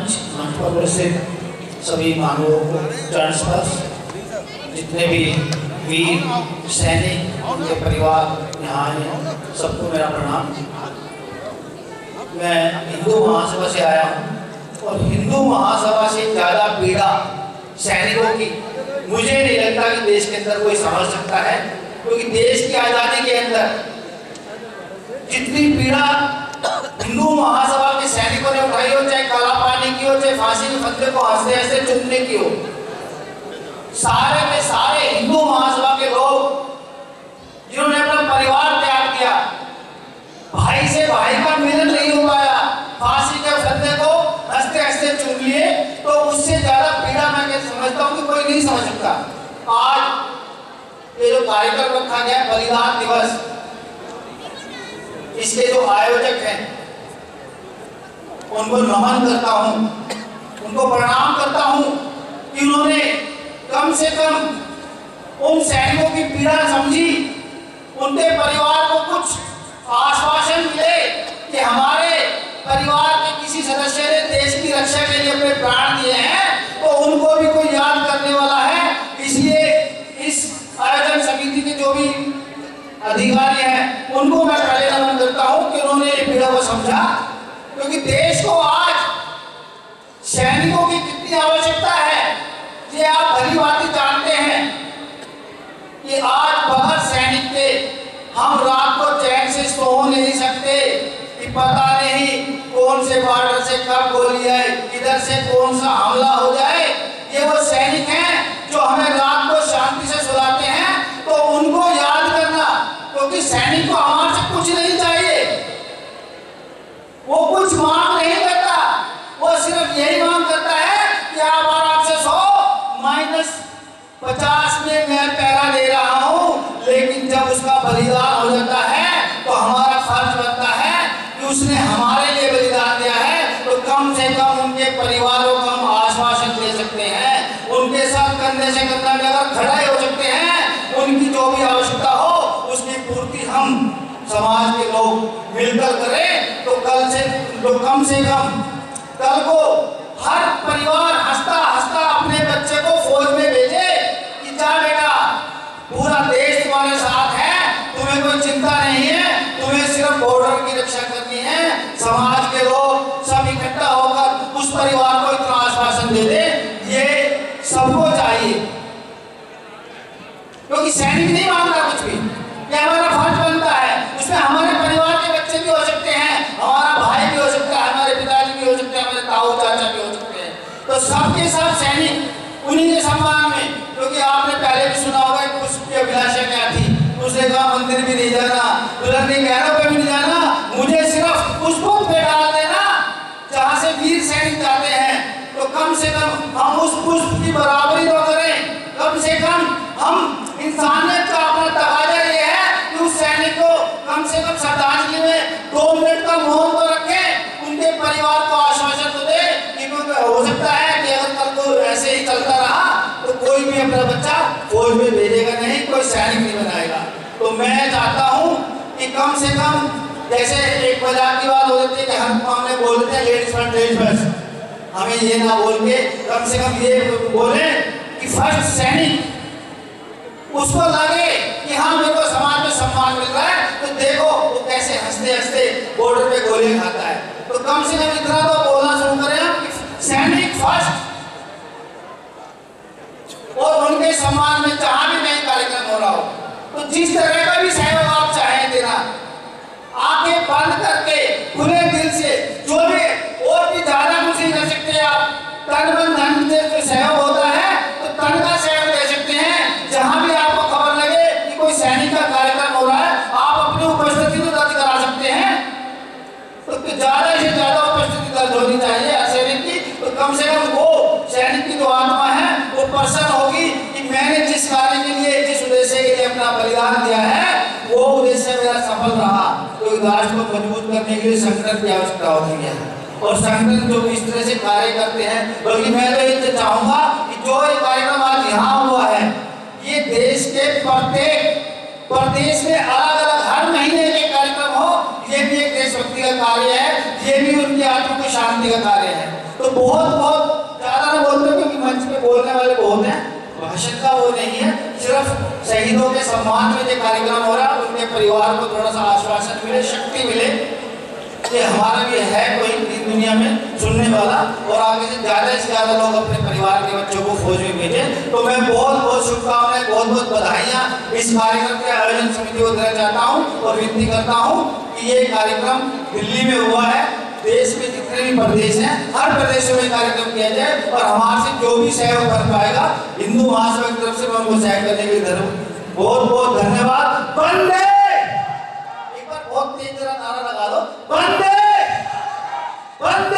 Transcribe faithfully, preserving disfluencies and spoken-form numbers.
मंच मंच पर उपस्थित सभी मानवों को चरण स्पर्श, जितने भी वीर सैनिक उनके परिवार यहाँ हैं, सबको मेरा प्रणाम। मैं हिंदू महासभा से आया हूँ और हिंदू महासभा से ज़्यादा पीड़ा सैनिकों की मुझे नहीं लगता कि देश के अंदर कोई समझ सकता है, क्योंकि देश की आज़ादी के अंदर जितनी पीड़ा हिंदू महासभा के सैनिकों ने उठाई हो, चाहे काला पानी की हो, चाहे फांसी के फंदे को हंसते हंसते चुनने की हो, सारे के सारे हिंदू महासभा के लोग जिन्होंने अपना परिवार त्याग दिया, भाई से भाई का मिलन नहीं हो पाया, फांसी के फंदे को हंसते हंसते चुन लिए, तो उससे ज्यादा पीड़ा मैं कैसे समझता हूँ कि कोई नहीं समझ सकता। आज ये जो कार्यक्रम रखा गया बलिदान दिवस, इसके जो आयोजक हैं उनको नमन करता हूं, उनको प्रणाम करता हूं कि उन्होंने कम से कम उन सैनिकों की पीड़ा समझी, उनके परिवार को कुछ आश्वासन मिले कि हमारे परिवार के किसी सदस्य ने देश की रक्षा के लिए अपने प्राण दिए हैं, तो उनको भी कोई याद करने वाला है। इसलिए इस आयोजन समिति के जो भी अधिकारी हैं उनको मैं पहले नमन करता हूं कि उन्होंने पीड़ा को समझा, क्योंकि देश को आज सैनिकों की कितनी आवश्यकता है ये आप भली भांति जानते हैं कि आज बगैर सैनिक के हम रात को चैन से सो नहीं सकते कि पता नहीं कौन से बॉर्डर से कब गोली आए, किधर से कौन सा हमला हो जाए। ये वो सैनिक हैं जो हमें रात को शांति से सुलाते हैं, तो उनको याद करना, क्योंकि सैनिक को हमारे से कुछ नहीं चाहिए, वो कुछ मांग नहीं करता, वो सिर्फ यही मांग करता है कि आप आराम से सो, माइनस पचास में मैं पैरा दे रहा हूं, लेकिन जब उसका बलिदान हो जाता है तो हमारा फर्ज बनता है कि उसने हमारे लिए बलिदान दिया है, तो कम से कम उनके परिवारों को हम आश्वासन दे सकते हैं, उनके साथ कंधे से कंधा मिलाकर खड़े हो सकते हैं, उनकी जो भी आवश्यकता हो उसकी पूर्ति हम समाज के लोग मिलकर करें, तो कल से तो कम से कम कल को हर परिवार हंसता हंसता अपने बच्चे को फौज में भेजे कि जा बेटा, पूरा देश तुम्हारे साथ है, तुम्हें कोई चिंता नहीं है, तुम्हें सिर्फ बॉर्डर की रक्षा करनी है। समाज के लोग सब इकट्ठा होकर उस परिवार को इतना आश्वासन दे दे, ये सबको चाहिए, क्योंकि सैनिक नहीं मांगता कुछ भी, ये हमारा फर्ज बनता है। उसमें हमारे परिवार के बच्चे भी हो सकते हैं, हमारा भाई भी हो सकता है, हमारे पिताजी भी हो सकते हैं, हमारे ताऊ चाचा भी हो सकते हैं, तो सबके सब सैनिक उन्हीं के सम्मान में, क्योंकि आपने पहले भी सुना होगा कि उसकी अभिलाषा क्या थी, उसने कहा मंदिर भी नहीं जाना, दुल्हन के गहनों पे भी नहीं जाना, मुझे सिर्फ उस पुष्प पे डाल देना जहाँ से वीर सैनिक जाते हैं, तो कम से कम हम उस पुष्प की बराबरी तो करें, कम से कम हम इंसानियत का अपना तकाजा ये है कि उस सैनिक को कम से कम श्रद्धांजलि में दो मिनट का मौन तो रखें, उनके परिवार को आश्वासन तो दे कि हो सकता है कि अगर कल को ऐसे ही चलता रहा तो कोई भी अपना बच्चा फौज में भेजेगा नहीं, कोई सैनिक नहीं बनाएगा। तो मैं चाहता हूँ कि कम से कम, जैसे एक मजाक की बात हो जाती है कि हम हमने बोलते हैं लेडीज फर्स्ट लेडीज फर्स्ट, हमें ये ना बोल के कम से कम ये बोले कि फर्स्ट सैनिक उसको लगे कि हाँ मेरे को समाज में सम्मान मिल रहा है, तो देखो वो कैसे हंसते हंसते बॉर्डर पे गोली खाता है। तो कम से कम इतना तो बोलना शुरू करें हम कि सैनिक फर्स्ट, और उनके सम्मान में जहां भी कहीं कार्यक्रम हो रहा हो, तो जिस तरह का भी सहयोग आप चाहें देना, आंखें बंद करके खुले दिल से, जो भी और भी ज्यादा कुछ नहीं कर सकते आप, तन मन धन से सहयोग होता है तो तन का सहयोग दे सकते हैं। जहां भी आपको खबर लगे कि कोई सैनिक का कार्यक्रम हो रहा है, आप अपनी उपस्थिति तो दर्ज करा सकते हैं, तो ज्यादा से ज्यादा उपस्थिति दर्ज होनी चाहिए सैनिक की, तो कम से कम वो सैनिक की जो आत्मा है वो प्रसन्न होगी कि मैंने जिस कार्य के लिए, जिस उद्देश्य के लिए अपना बलिदान दिया है, वो उद्देश्य मेरा सफल रहा। तो राष्ट्र को मजबूत करने के लिए संगठन की आवश्यकता होती है, और संगठन जो इस तरह से कार्य करते हैं, बल्कि मैं तो ये चाहूंगा कि जो ये कार्यक्रम आज यहाँ हुआ है, ये देश के प्रत्येक प्रदेश में अलग अलग हर महीने के कार्यक्रम हो, ये भी एक देशभक्ति का कार्य है, ये भी उनकी आत्मा की शांति का कार्य है। तो बहुत बहुत है, भाषण का वो नहीं है। सिर्फ शहीदों के सम्मान में जो कार्यक्रम हो रहा है, उनके परिवार को थोड़ा सा आश्वासन मिले, शक्ति मिले कि हमारा भी है कोई इस दुनिया में सुनने वाला, और आगे से ज़्यादा से ज़्यादा लोग अपने परिवार के बच्चों को फौज में भेजें। तो मैं बहुत बहुत शुभकामनाएं, बहुत बहुत बधाइयाँ इस कार्यक्रम के आयोजन समिति को देना चाहता हूँ और विनती करता हूँ कि ये कार्यक्रम दिल्ली में हुआ है, देश में जितने भी प्रदेश हैं हर प्रदेशों में कार्यक्रम किया जाए, और हमारे से जो भी सहयोग कर पाएगा हिंदू महासभा की तरफ से मैं उनको सहयोग करने के लिए बहुत बहुत धन्यवाद। वंदे, एक बार बहुत तेज जरा नारा लगा दो, वंदे वंदे।